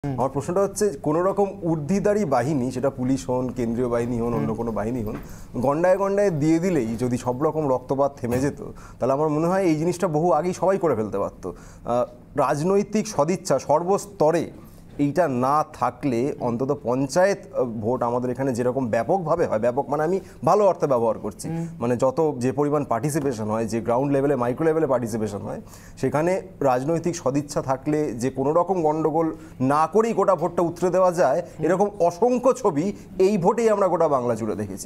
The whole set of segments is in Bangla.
আমার প্রশ্নটা হচ্ছে কোনো রকম ঊর্ধ্বধারী বাহিনী, সেটা পুলিশ হন, কেন্দ্রীয় বাহিনী হন, অন্য কোনো বাহিনী হন, গন্ডায় গন্ডায় দিয়ে দিলেই যদি সব রকম রক্তপাত থেমে যেত, তাহলে আমার মনে হয় এই জিনিসটা বহু আগেই সবাই করে ফেলতে পারতো। রাজনৈতিক সদিচ্ছা সর্বস্তরে এইটা না থাকলে অন্তত পঞ্চায়েত ভোট আমাদের এখানে যেরকম ব্যাপকভাবে হয়, ব্যাপক মানে আমি ভালো অর্থে ব্যবহার করছি, মানে যত যে পরিমাণ পার্টিসিপেশন হয়, যে গ্রাউন্ড লেভেলে মাইক্রো লেভেলে পার্টিসিপেশন হয়, সেখানে রাজনৈতিক সদিচ্ছা থাকলে যে কোনো রকম গণ্ডগোল না করেই গোটা ভোটটা উতরে দেওয়া যায়, এরকম অসংখ্য ছবি এই ভোটেই আমরা গোটা বাংলা জুড়ে দেখেছি।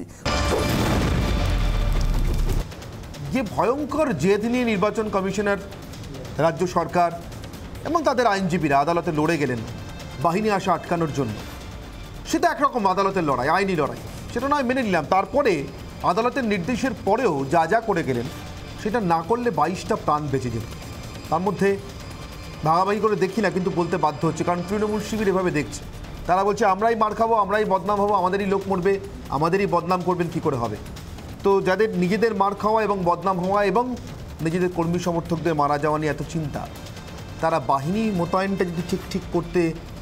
যে ভয়ঙ্কর জেদ নিয়ে নির্বাচন কমিশনার, রাজ্য সরকার এবং তাদের আইনজীবীরা আদালতে লড়ে গেলেন বাহিনী আসা আটকানোর জন্য, সেটা একরকম আদালতের লড়াই, আইনি লড়াই, সেটা নয় মেনে নিলাম। তারপরে আদালতের নির্দেশের পরেও যা যা করে গেলেন, সেটা না করলে 22টা প্রাণ বেঁচে যেত। তার মধ্যে ভাগাভাগি করে দেখি না, কিন্তু বলতে বাধ্য হচ্ছে, কারণ তৃণমূল শিবির এভাবে দেখছে। তারা বলছে আমরাই মার খাবো, আমরাই বদনাম হবো, আমাদেরই লোক মরবে, আমাদেরই বদনাম করবেন, কি করে হবে? তো যাদের নিজেদের মার খাওয়া এবং বদনাম হওয়া এবং নিজেদের কর্মী সমর্থকদের মারা যাওয়া নিয়ে এত চিন্তা, তারা বাহিনী মোতায়েনটা যদি ঠিক করতে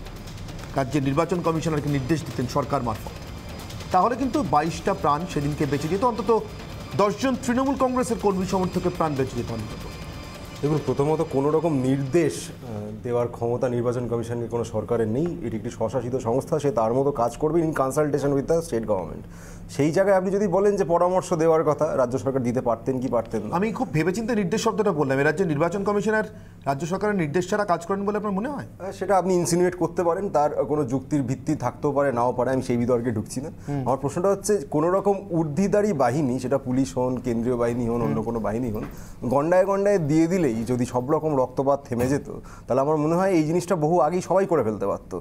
রাজ্যের নির্বাচন কমিশনারকে নির্দেশ দিতেন সরকার মারফত, তাহলে কিন্তু 22টা প্রাণ সেদিনকে বেঁচে যেত, অন্তত 10 জন তৃণমূল কংগ্রেসের কর্মী সমর্থকের প্রাণ বেঁচে যেত অন্তত। দেখুন, প্রথমত কোনো রকম নির্দেশ দেওয়ার ক্ষমতা নির্বাচন কমিশনের কোনো সরকারের নেই। এটি একটি স্বশাসিত সংস্থা, সে তার মতো কাজ করবে in consultation with the state government. সেই জায়গায় আপনি যদি বলেন যে পরামর্শ দেওয়ার কথা, রাজ্য সরকার দিতে পারতেন কি পারতেন না? আমি খুব ভেবেচিন্তে নির্দেশ শব্দটা বললাম। এ রাজ্যের নির্বাচন কমিশনার রাজ্য সরকারের নির্দেশ ছাড়া কাজ করেন বলে আপনার মনে হয়? সেটা আপনি ইনসিনুয়েট করতে পারেন, তার কোনো যুক্তির ভিত্তি থাকতেও পারে, নাও পারে, আমি সেই বিতর্কে ঢুকছি না। আমার প্রশ্নটা হচ্ছে কোনো রকম ঊর্ধ্বধারী বাহিনী, সেটা পুলিশ হন, কেন্দ্রীয় বাহিনী হন, অন্য কোনো বাহিনী হন, গন্ডায় গন্ডায় দিয়ে দিলেই যদি সব রকম রক্তপাত থেমে যেত, তাহলে আমার মনে হয় এই জিনিসটা বহু আগেই সবাই করে ফেলতে পারতো।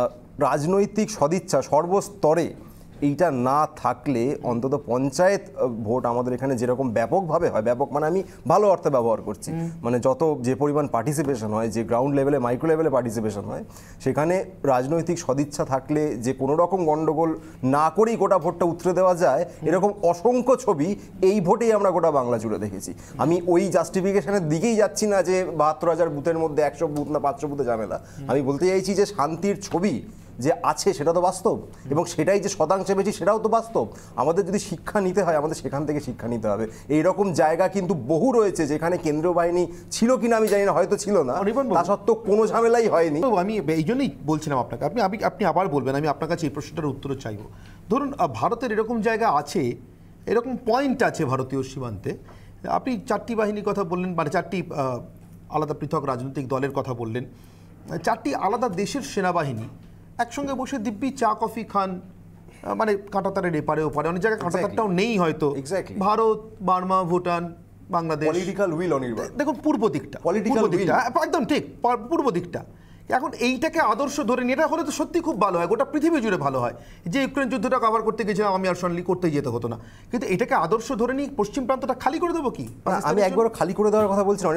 রাজনৈতিক সদিচ্ছা সর্বস্তরে এইটা না থাকলে অন্তত পঞ্চায়েত ভোট আমাদের এখানে যেরকম ব্যাপকভাবে হয়, ব্যাপক মানে আমি ভালো অর্থে ব্যবহার করছি, মানে যত যে পরিমাণ পার্টিসিপেশন হয়, যে গ্রাউন্ড লেভেলে মাইক্রো লেভেলে পার্টিসিপেশন হয়, সেখানে রাজনৈতিক সদিচ্ছা থাকলে যে কোনো রকম গণ্ডগোল না করেই গোটা ভোটটা উতরে দেওয়া যায়, এরকম অসংখ্য ছবি এই ভোটেই আমরা গোটা বাংলা জুড়ে দেখেছি। আমি ওই জাস্টিফিকেশনের দিকেই যাচ্ছি না যে 72,000 বুথের মধ্যে 100 বুথ না 500 বুথে ঝামেলা। আমি বলতে চাইছি যে শান্তির ছবি যে আছে সেটা তো বাস্তব, এবং সেটাই যে শতাংশে বেশি সেটাও তো বাস্তব। আমাদের যদি শিক্ষা নিতে হয়, আমাদের সেখান থেকে শিক্ষা নিতে হবে। এইরকম জায়গা কিন্তু বহু রয়েছে যেখানে কেন্দ্রীয় বাহিনী ছিল কিনা আমি জানি না, হয়তো ছিল না, তা সত্ত্বেও কোনো ঝামেলাই হয়নি। আমি এই জন্যই বলছিলাম আপনাকে, আপনি আবার বলবেন, আমি আপনার কাছে এই প্রশ্নটার উত্তর চাইব। ধরুন ভারতের এরকম জায়গা আছে, এরকম পয়েন্ট আছে ভারতীয় সীমান্তে। আপনি 4টি বাহিনীর কথা বললেন, মানে 4টি আলাদা পৃথক রাজনৈতিক দলের কথা বললেন, 4টি আলাদা দেশের সেনাবাহিনী একসঙ্গে বসে দিব্যি চা কফি খান, মানে কাঁটাতারের এপারে ওপারে, অনেক জায়গায় কাঁটাতারটাও নেই হয়তো। Bharat, Burma, Bhutan, Bangladesh, political will Anirban. দেখুন পূর্ব দিকটা, একদম ঠিক পূর্ব দিকটা। এখন এইটাকে আদর্শ ধরে নিয়ে, এটা হলে তো সত্যি খুব ভালো হয়, গোটা পৃথিবী জুড়ে ভালো হয়। যে ইউক্রেন যুদ্ধটা কভার করতে গেছিলাম আমি, আর সনলি করতেই যেতে হতো না। কিন্তু এটাকে আদর্শ ধরে নিয়ে পশ্চিম প্রান্তটা খালি করে দেবো কি? আমি একবারও খালি করে দেওয়ার কথা বলছি না,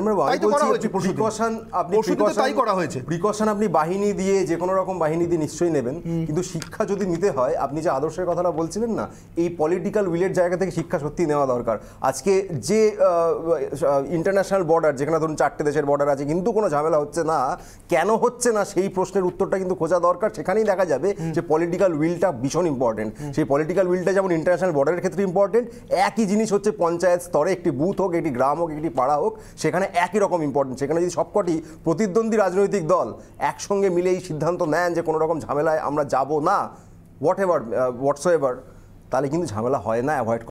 প্রিকশন আপনি বাহিনী দিয়ে, যে কোনো রকম বাহিনী দিয়ে নিশ্চয়ই নেবেন, কিন্তু শিক্ষা যদি নিতে হয়, আপনি যে আদর্শের কথাটা বলছিলেন না, এই পলিটিক্যাল উইলের জায়গা থেকে শিক্ষা সত্যি নেওয়া দরকার। আজকে যে ইন্টারন্যাশনাল বর্ডার, যেখানে ধরুন 4টে দেশের বর্ডার আছে কিন্তু কোনো ঝামেলা হচ্ছে না, কেন হচ্ছে না সেই প্রশ্নের উত্তরটা কিন্তু খোঁজা দরকার। সেখানেই দেখা যাবে যে পলিটিক্যাল উইলটা ভীষণ ইম্পর্টেন্ট। সেই পলিটিক্যাল উইলটা যেমন ইন্টারন্যাশনাল বর্ডারের ক্ষেত্রে ইম্পর্টেন্ট, একই জিনিস হচ্ছে পঞ্চায়েত স্তরে, একটি বুথ হোক, একটি গ্রাম হোক, একটি পাড়া হোক, সেখানে একই রকম ইম্পর্টেন্ট। সেখানে যদি সবকটি প্রতিদ্বন্দ্বী রাজনৈতিক দল একসঙ্গে মিলে এই সিদ্ধান্ত নেন যে কোনো রকম ঝামেলায় আমরা যাব না, হোয়াটসোএভার, তাহলে কিন্তু ঝামেলা হয় না, অ্যাভয়েড